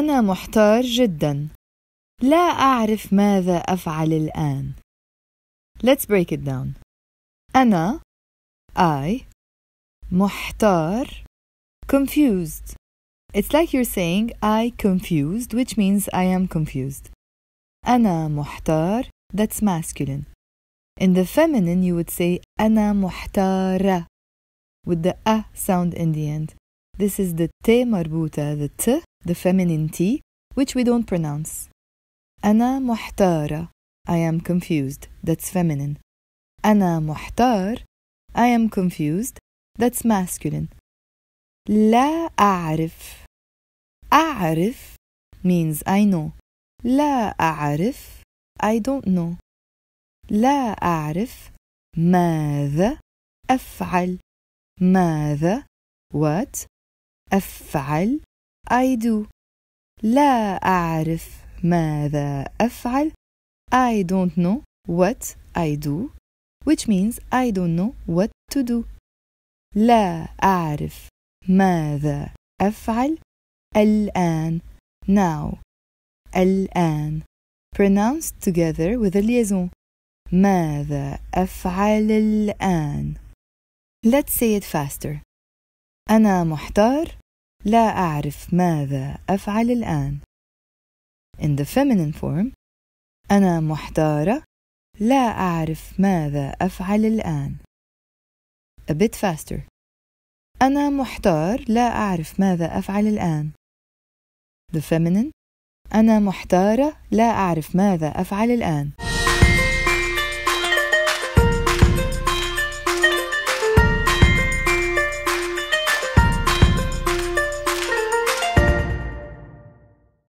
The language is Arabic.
أنا محتار جدا. لا أعرف ماذا أفعل الآن. Let's break it down. أنا I محتار confused. It's like you're saying I confused, which means I am confused. أنا محتار, that's masculine. In the feminine you would say أنا محتارة with the a sound in the end. This is the t مربوطة, the t, the feminine t, which we don't pronounce. أنا محتارة, I am confused, that's feminine. أنا محتار, I am confused, that's masculine. لا أعرف. أعرف means I know. لا أعرف, I don't know. لا أعرف ماذا أفعل. ماذا what أفعل I do. لا أعرف ماذا أفعل I don't know what I do, which means I don't know what to do. لا أعرف ماذا أفعل الآن now. الآن pronounced together with a liaison. ماذا أفعل الآن. Let's say it faster. أنا محتار, لا أعرف ماذا أفعل الآن. In the feminine form, أنا محتارة, لا أعرف ماذا أفعل الآن. A bit faster. أنا محتار, لا أعرف ماذا أفعل الآن. The feminine, أنا محتارة, لا أعرف ماذا أفعل الآن.